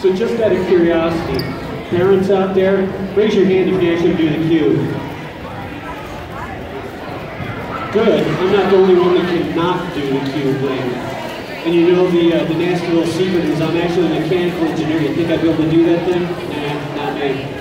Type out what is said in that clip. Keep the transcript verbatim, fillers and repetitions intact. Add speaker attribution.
Speaker 1: So just out of curiosity, parents out there, raise your hand if you actually do the cube. Good. I'm not the only one that cannot do the cube thing. And you know the uh, the nasty little secret is I'm actually a mechanical engineer. You think I'd be able to do that thing? Nah, not me.